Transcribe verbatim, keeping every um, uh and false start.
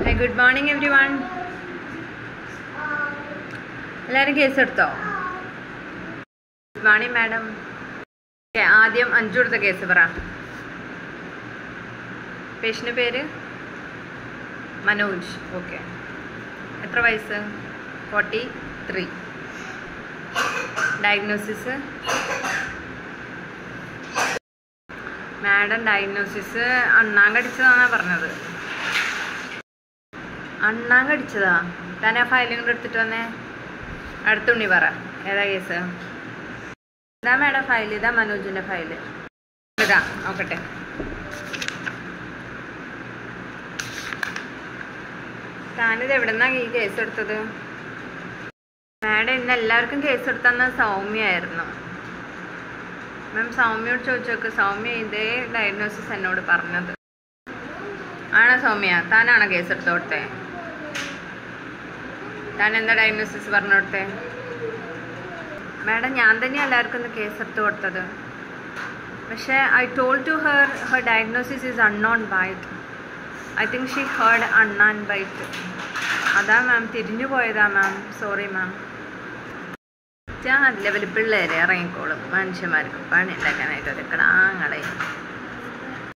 Hi, good morning everyone. എല്ലാവരും case എടുത്തോ? Good morning madam. ആദ്യം അഞ്ചു കൊടുത്ത കേസ് പറ. പേഷ്യൻ്റെ പേര് മനോജ്. ഓക്കെ. എത്ര വയസ്സ്? Forty three. Diagnosis madam diagnosis അണ്ണാൻ കടിച്ചതാണെന്നാണ് പറഞ്ഞത്. അണ്ണാൻ കടിച്ചതാ? താൻ ആ ഫയലും കൂടെ എടുത്തിട്ട് വന്നേ. അടുത്തുണ്ണി പറ, ഏതാ കേസ്? ഇതാ മാഡം ഫയൽ, ഇതാ മനോജിൻ്റെ ഫയല്. ഇതാ നോക്കട്ടെ. താനിത് എവിടെന്നാ ഈ കേസ് എടുത്തത്? മാഡം ഇന്ന് എല്ലാവർക്കും കേസ് എടുത്തന്ന സൗമ്യയായിരുന്നു. മാം സൗമ്യയോട് ചോദിച്ചോക്ക്. സൗമ്യ ഇതേ ഡയഗ്നോസിസ് എന്നോട് പറഞ്ഞത്. ആണോ സൗമ്യ? താനാണോ കേസ് എടുത്ത് കൊടുത്തേ? താൻ എന്താ ഡയഗ്നോസിസ് പറഞ്ഞു കൊടുത്തേ? മാഡം ഞാൻ തന്നെയാണ് എല്ലാവർക്കും ഒന്ന് കേസ് എടുത്ത് കൊടുത്തത്. പക്ഷേ I told to her her diagnosis is unknown bite. I think she heard annan bite. അതാ മാം, തിരിഞ്ഞു പോയതാ മാം. Sorry ma'am. നല്ല വലിയ പിള്ളേരെ ഇറങ്ങിക്കോളും. മനുഷ്യന്മാർക്ക് പണി ഉണ്ടാക്കാനായിട്ട് ഒരു കിടാങ്ങളെ.